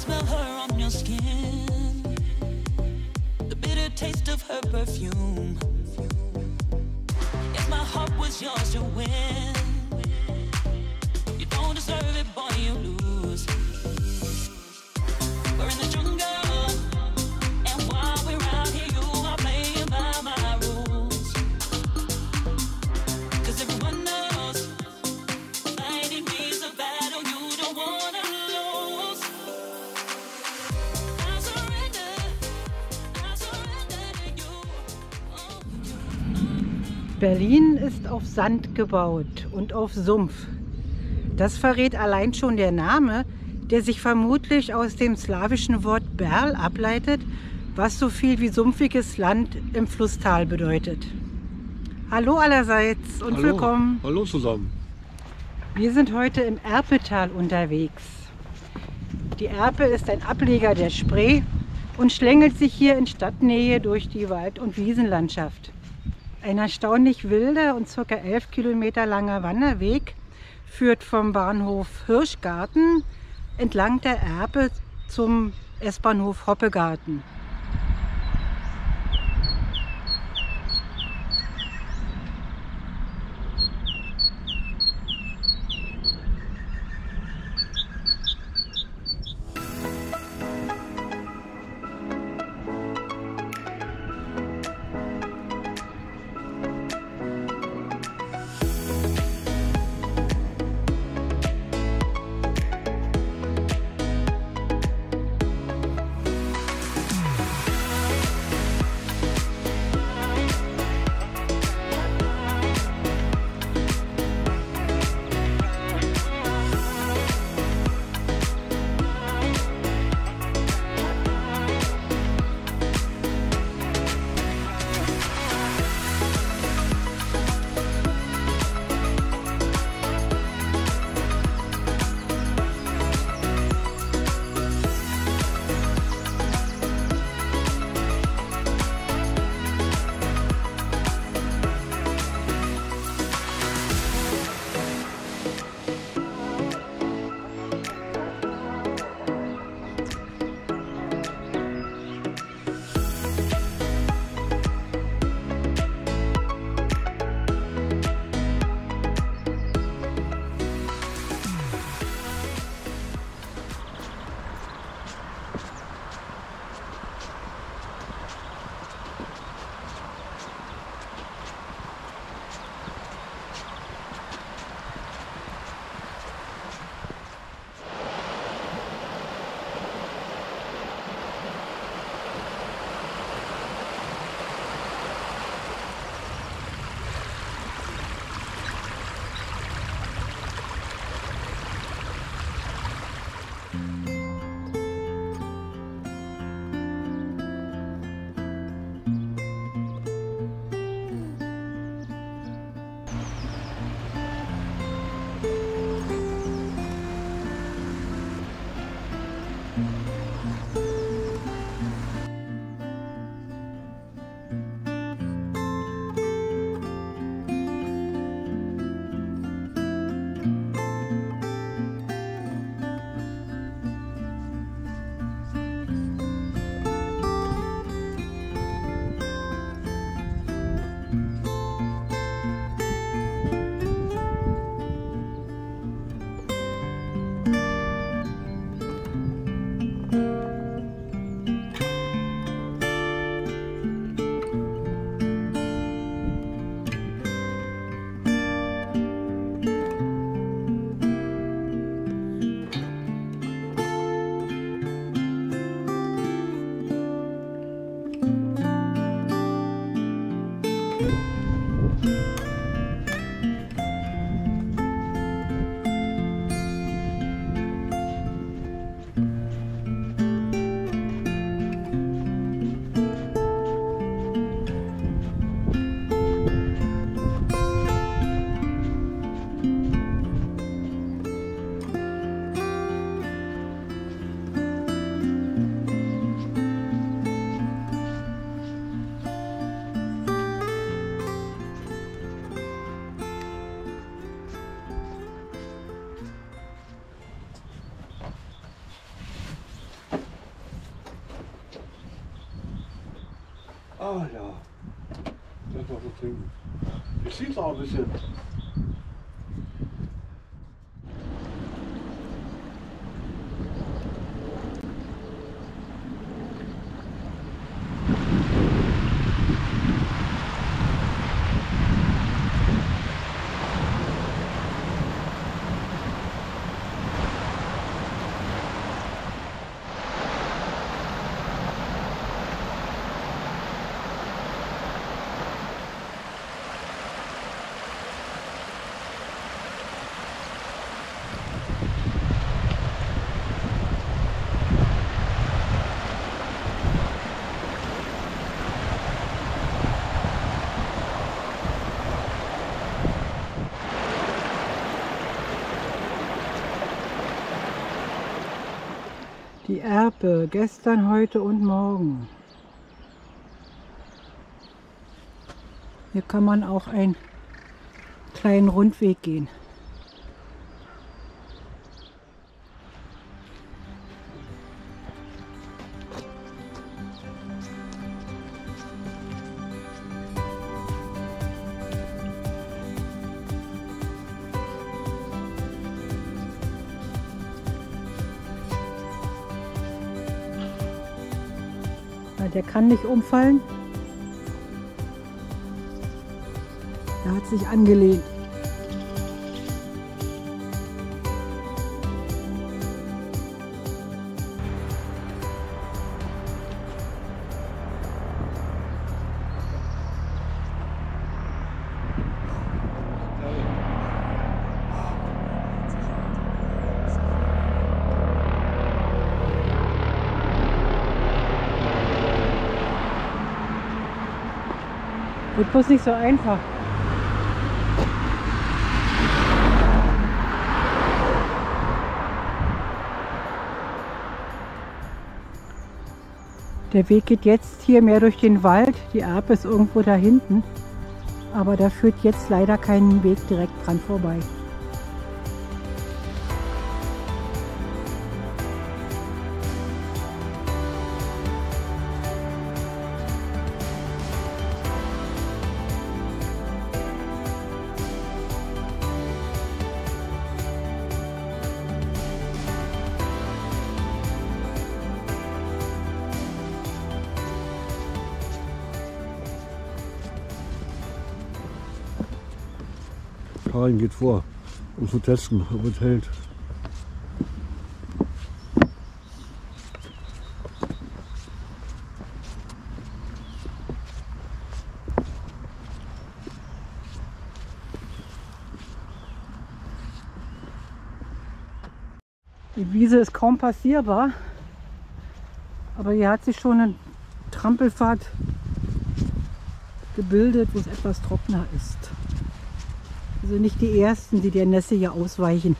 smell her on your skin, the bitter taste of her perfume. If my heart was yours to win, you don't deserve it, boy, you lose. We're in the jungle, and while we're out here, you are playing by my rules. 'Cause everyone knows fighting me's a battle you don't wanna lose. I surrender to you. Berlin ist auf Sand gebaut und auf Sumpf. Das verrät allein schon der Name, der sich vermutlich aus dem slawischen Wort Berl ableitet, was so viel wie sumpfiges Land im Flusstal bedeutet. Hallo allerseits und willkommen. Hallo zusammen. Wir sind heute im Erpetal unterwegs. Die Erpe ist ein Ableger der Spree und schlängelt sich hier in Stadtnähe durch die Wald- und Wiesenlandschaft. Ein erstaunlich wilder und ca. 11 Kilometer langer Wanderweg führt vom Bahnhof Hirschgarten entlang der Erpe zum S-Bahnhof Hoppegarten. Ah ja, das noch so trinken. Ich sehe es auch ein bisschen. Die Erpe, gestern, heute und morgen. Hier kann man auch einen kleinen Rundweg gehen. Na, der kann nicht umfallen. Er hat sich angelehnt. Wird bloß nicht so einfach. Der Weg geht jetzt hier mehr durch den Wald. Die Erpe ist irgendwo da hinten. Aber da führt jetzt leider kein Weg direkt dran vorbei. Karin geht vor, um zu testen, ob es hält. Die Wiese ist kaum passierbar, aber hier hat sich schon eine Trampelpfad gebildet, wo es etwas trockener ist. Also nicht die ersten, die der Nässe hier ausweichen.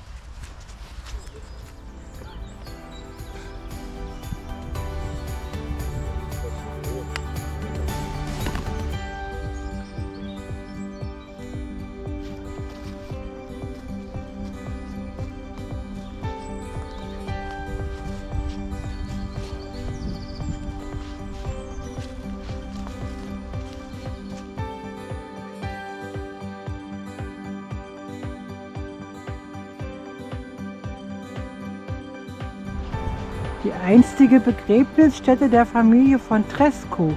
Die einstige Begräbnisstätte der Familie von Tresco.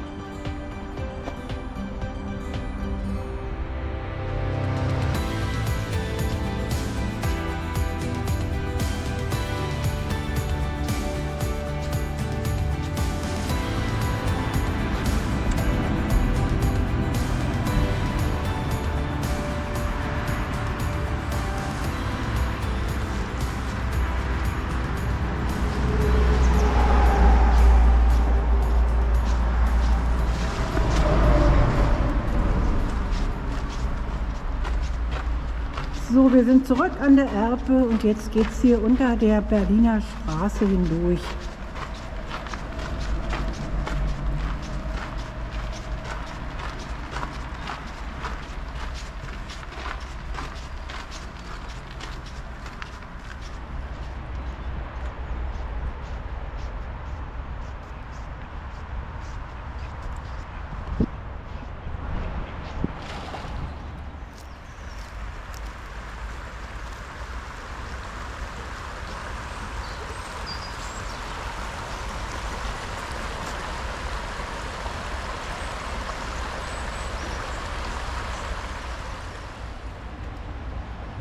So, wir sind zurück an der Erpe und jetzt geht es hier unter der Berliner Straße hindurch.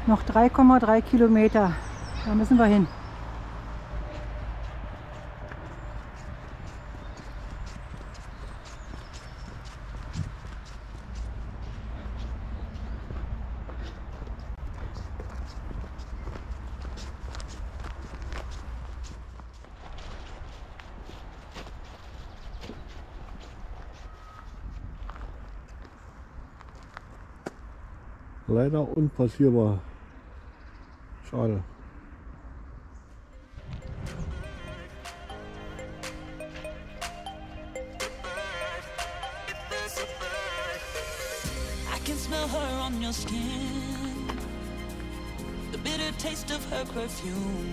Noch 3,3 Kilometer. Da müssen wir hin. Leider unpassierbar. Schade. I can smell her on your skin, the bitter taste of her perfume.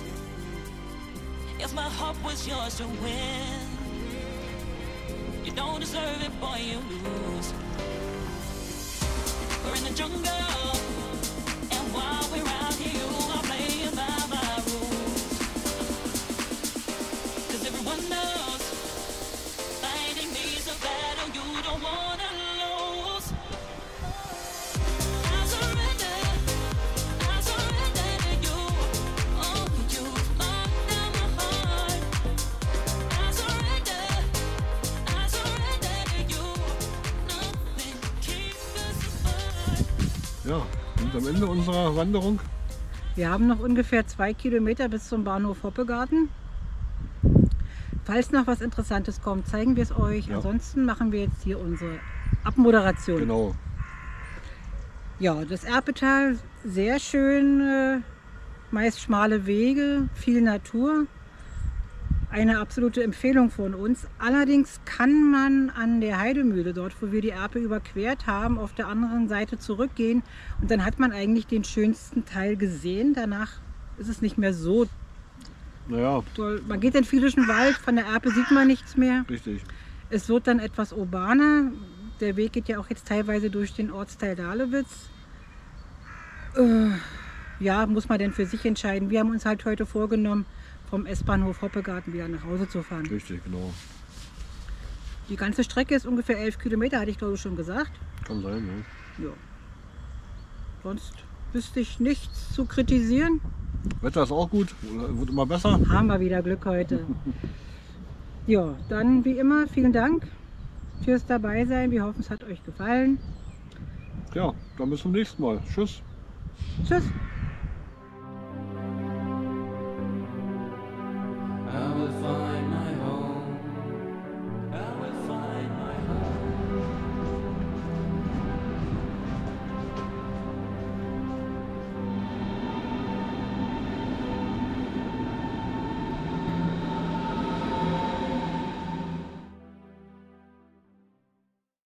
If my heart was yours to win, you don't deserve it, boy, you lose. We're in the jungle, and while we're out here, you are playing by my rules. 'Cause everyone knows fighting me's a battle you don't wanna lose. I surrender to you. Oh, you locked down my heart. I surrender to you. Nothing keeps us apart. Ja, und am Ende unserer Wanderung. Wir haben noch ungefähr 2 Kilometer bis zum Bahnhof Hoppegarten. Falls noch was Interessantes kommt, zeigen wir es euch. Ja. Ansonsten machen wir jetzt hier unsere Abmoderation. Genau. Ja, das Erpetal, sehr schön, meist schmale Wege, viel Natur. Eine absolute Empfehlung von uns. Allerdings kann man an der Heidemühle, dort wo wir die Erpe überquert haben, auf der anderen Seite zurückgehen und dann hat man eigentlich den schönsten Teil gesehen. Danach ist es nicht mehr so Naja, toll. Man geht in den Fielischen Wald, von der Erpe sieht man nichts mehr. richtig. Es wird dann etwas urbaner. Der Weg geht ja auch jetzt teilweise durch den Ortsteil Dahlewitz. Ja, muss man denn für sich entscheiden. Wir haben uns halt heute vorgenommen, vom S-Bahnhof Hoppegarten wieder nach Hause zu fahren. Richtig, genau. Die ganze Strecke ist ungefähr 11 Kilometer, hatte ich glaube ich schon gesagt. Kann sein, ja. Ja. Sonst wüsste ich nichts zu kritisieren. Wetter ist auch gut, wird immer besser. Haben wir wieder Glück heute. Ja, dann wie immer vielen Dank fürs Dabeisein. Wir hoffen, es hat euch gefallen. Ja, dann bis zum nächsten Mal. Tschüss. Tschüss.